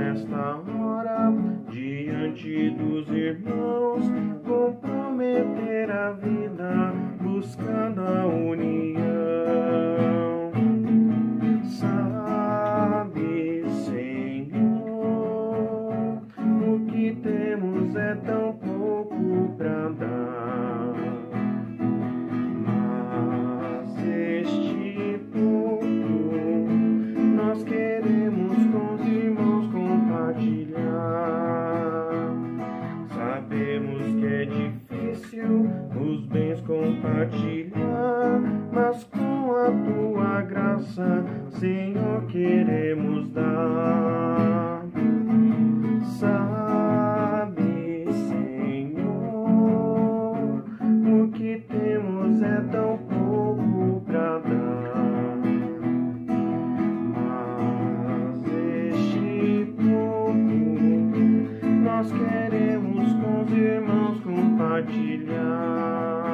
nesta hora, diante dos irmãos, comprometer a vida, buscando a união. Sabe, Senhor, o que temos é tão pouco pra dar, mas este pouco nós queremos com os irmãos compartilhar. Sabemos que é difícil os bens compartilhar, mas com a tua graça, Senhor, queremos dar. Sabe, Senhor, o que temos é tão pouco pra dar, mas este pouco nós queremos com os irmãos compartilhar.